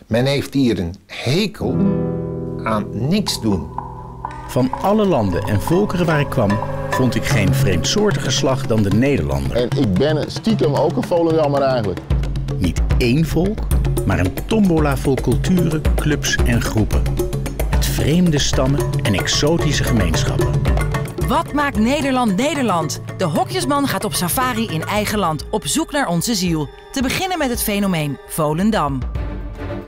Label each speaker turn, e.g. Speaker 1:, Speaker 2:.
Speaker 1: Men heeft hier een hekel aan niks doen.
Speaker 2: Van alle landen en volkeren waar ik kwam, vond ik geen vreemdsoortige slag dan de Nederlander.
Speaker 3: En ik ben stiekem ook een Volendammer eigenlijk.
Speaker 2: Niet één volk, maar een tombola vol culturen, clubs en groepen. Met vreemde stammen en exotische gemeenschappen.
Speaker 4: Wat maakt Nederland Nederland? De hokjesman gaat op safari in eigen land, op zoek naar onze ziel. Te beginnen met het fenomeen Volendam.